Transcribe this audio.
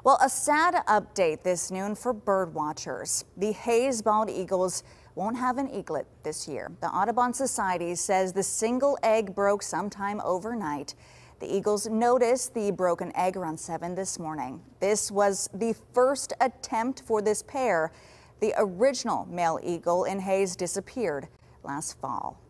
Well, a sad update this noon for bird watchers. The Hayes bald eagles won't have an eaglet this year. The Audubon Society says the single egg broke sometime overnight. The eagles noticed the broken egg around 7 this morning. This was the first attempt for this pair. The original male eagle in Hayes disappeared last fall.